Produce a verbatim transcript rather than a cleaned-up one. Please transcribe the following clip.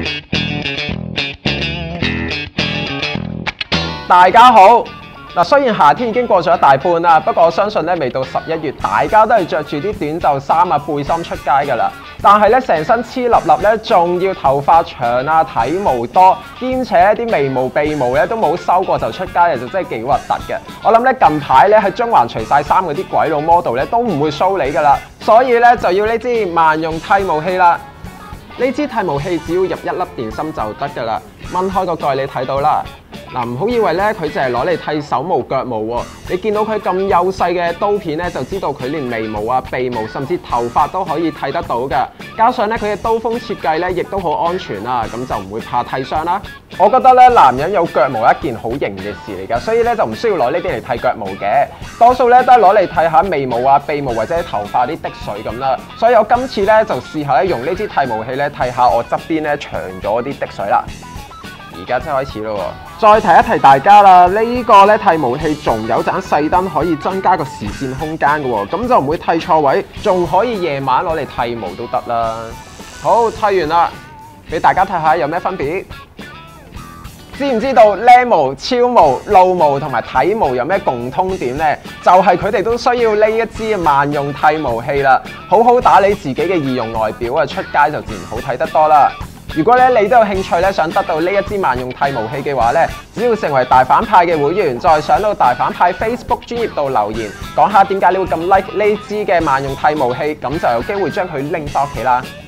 大家好，嗱，雖然夏天已經過咗一大半啦，不過我相信咧，未到十一月，大家都係着住啲短袖衫啊、背心出街㗎啦。但係咧，成身黐立立咧，仲要頭髮長啊、體毛多，兼且啲眉毛、鼻毛咧都冇修過就出街嘅，就真係幾核突嘅。我諗咧近排咧喺中環除晒衫嗰啲鬼佬 model 咧都唔會 show 你㗎啦，所以咧就要呢支萬用剃毛器啦。呢支剃毛器只要入一粒電芯就得㗎啦，掹開個蓋你睇到啦。嗱，唔好以為咧佢就係攞嚟剃手毛腳毛喎，你見到佢咁幼細嘅刀片咧，就知道佢連眉毛啊、鼻毛甚至頭髮都可以剃得到㗎。加上咧佢嘅刀鋒設計咧，亦都好安全啦，咁就唔會怕剃傷啦。我覺得咧男人有腳毛係一件好型嘅事嚟㗎，所以咧就唔需要攞呢啲嚟剃腳毛嘅，多數咧都係攞嚟剃下眉毛啊、鼻毛或者頭髮啲滴水咁啦。所以我今次咧就試下咧用呢支剃毛器咧剃下我側邊咧長咗啲滴水啦。而家真係開始咯喎！再提一提大家啦，呢個咧剃毛器仲有盞細燈可以增加個視線空間嘅喎，咁就唔會剃錯位，仲可以夜晚攞嚟剃毛都得啦。好，剃完啦，俾大家睇下有咩分別。知唔知道靚毛、超毛、露毛同埋體毛有咩共通點呢？就係佢哋都需要呢一支萬用剃毛器啦，好好打理自己嘅易容外表啊，出街就自然好睇得多啦。如果咧你都有興趣咧，想得到呢一支萬用剃毛器嘅話咧，只要成為大反派嘅會員，再上到大反派 Facebook 專頁度留言，講下點解你會咁 like 呢支嘅萬用剃毛器，咁就有機會將佢拎返屋企啦。